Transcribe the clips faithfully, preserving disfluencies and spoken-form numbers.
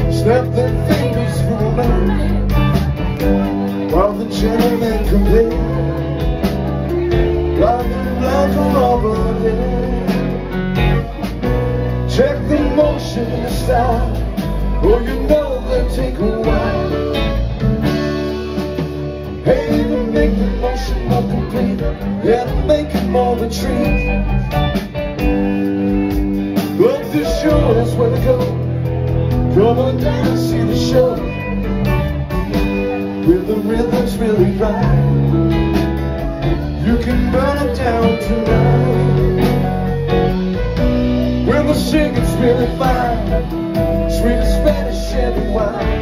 Snap their fingers for a moment while the gentlemen compare, while the blood from overhead. Check the motion and the style, or you know they'll take a while. Hey, to make the motion more complete, yeah, to make it more retreat. But the show is where to go. Come on down and see the show, where the rhythm's really right. You can burn it down tonight, where the singing's really fine, sweet as Spanish sherry wine.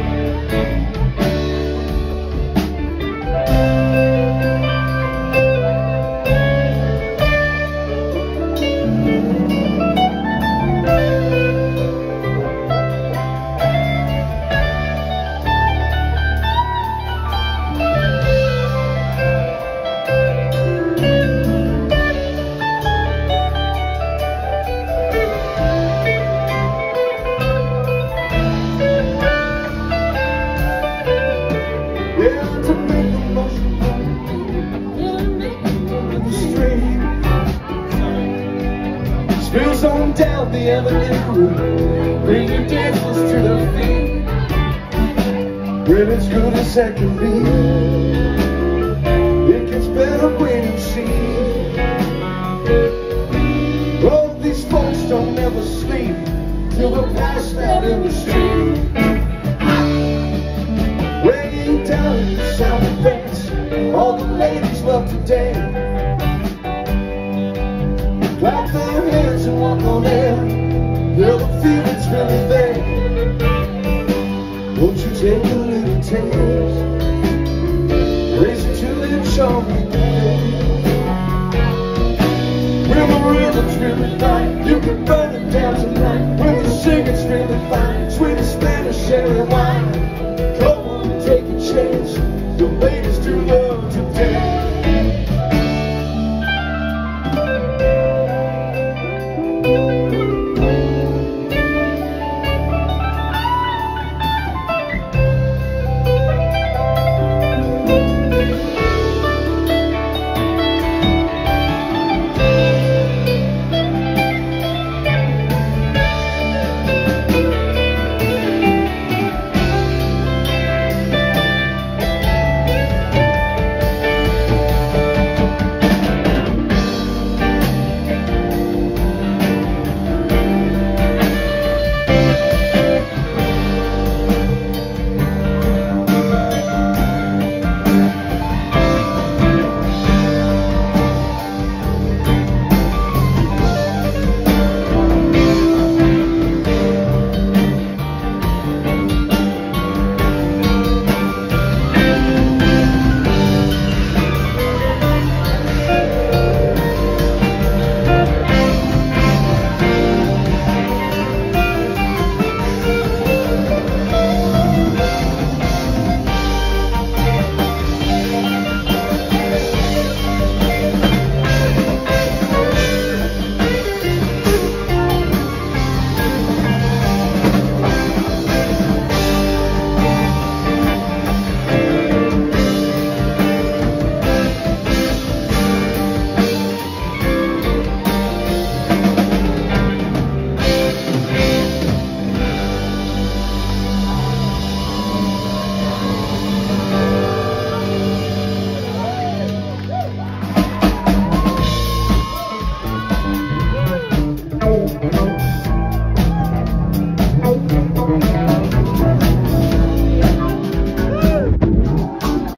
Spills on down the avenue, bring your dancers to their feet. When it's good as that can be, it gets better when you see. Oh, these folks don't ever sleep till they're passed out in the street. Way down in the sound effects, all the ladies love to dance. Clap their hands and walk on air, yeah, the feeling's really there. Won't you take a little taste?